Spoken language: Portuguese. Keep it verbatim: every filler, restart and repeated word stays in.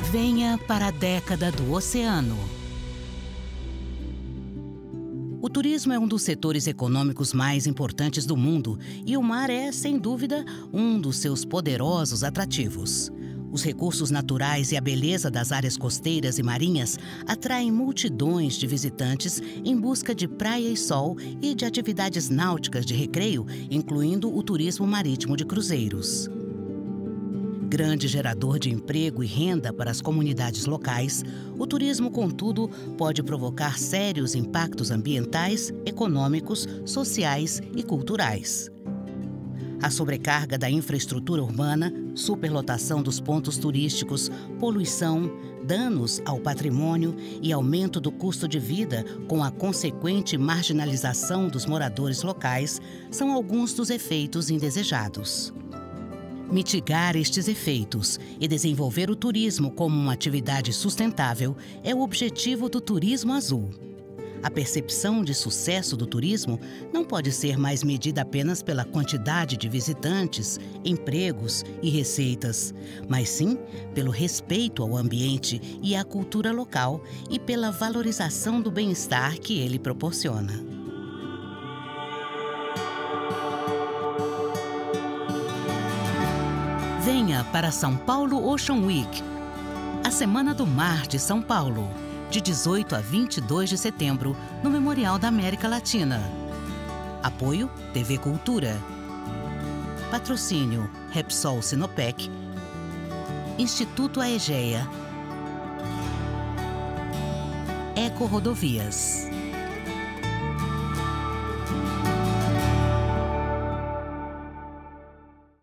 Venha para a década do oceano. O turismo é um dos setores econômicos mais importantes do mundo e o mar é, sem dúvida, um dos seus poderosos atrativos. Os recursos naturais e a beleza das áreas costeiras e marinhas atraem multidões de visitantes em busca de praia e sol e de atividades náuticas de recreio, incluindo o turismo marítimo de cruzeiros. Grande gerador de emprego e renda para as comunidades locais, o turismo, contudo, pode provocar sérios impactos ambientais, econômicos, sociais e culturais. A sobrecarga da infraestrutura urbana, superlotação dos pontos turísticos, poluição, danos ao patrimônio e aumento do custo de vida, com a consequente marginalização dos moradores locais, são alguns dos efeitos indesejados. Mitigar estes efeitos e desenvolver o turismo como uma atividade sustentável é o objetivo do Turismo Azul. A percepção de sucesso do turismo não pode ser mais medida apenas pela quantidade de visitantes, empregos e receitas, mas sim pelo respeito ao ambiente e à cultura local e pela valorização do bem-estar que ele proporciona. Venha para São Paulo Ocean Week, a Semana do Mar de São Paulo, de dezoito a vinte e dois de setembro, no Memorial da América Latina. Apoio T V Cultura. Patrocínio Repsol Sinopec, Instituto Aegea, Eco Rodovias.